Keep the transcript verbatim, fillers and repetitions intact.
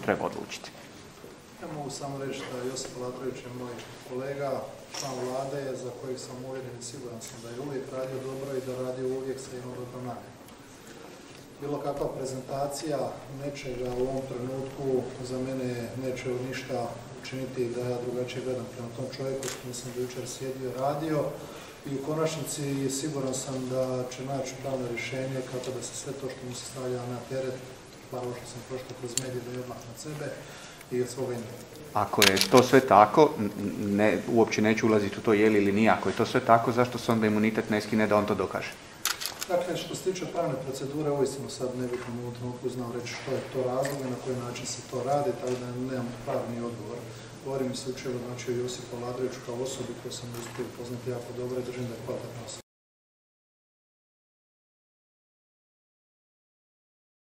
treba odlučiti. Ja mogu samo reći da Josip Aladrović je moj kolega, član Vlade, za kojeg sam uvjeren i siguran sam da je uvijek radio dobro i da radi uvijek sa jednom dobrom namjerom. Bilo kakva prezentacija nečega u ovom trenutku za mene neće ništa učiniti da ja drugačije gledam prema tom čovjeku s kojim sam jučer sjedio i radio i u konačnici siguran sam da će naći pravno rješenje kako da se sve to što mu se stavlja na teret, bar ovo što sam prošlo kroz medije, da je odmah na sebe i od svoga imena. Ako je to sve tako, ne, uopće neću ulaziti u to je li ili nije, ako je to sve tako, zašto se onda imunitet ne skine da on to dokaže? Dakle, što se tiče pravne procedure, uistinu sad ne bih vam u trenutku znao reći što je to razlog i na koji način se to radi, tako da nemam pravni odgovor. Govorim isključivo znači o Josipu Aladroviću kao osobi koju sam uspio poznati jako dobro i držim da je kvalitetna osoba.